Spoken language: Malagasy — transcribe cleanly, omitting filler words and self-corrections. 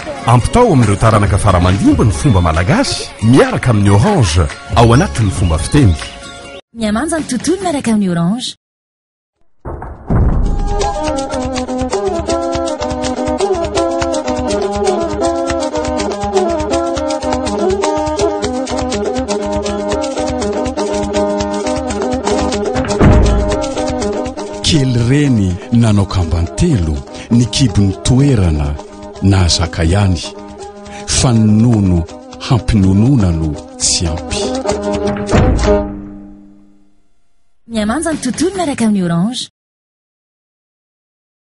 ampitao amin'ireo taranaka faramandimby ny fomba malagasy miaraka amin'ny orange ao anatin'ny fomba fiteny. Miamanja ny tontolo miaraka amin'ny orange. Kely reny nanao kambantelo ny kibony toerana na zaka ihany fa nono hampinonona no tsy ampy. Miamanja ny tontolo miaraka amin'ny orange.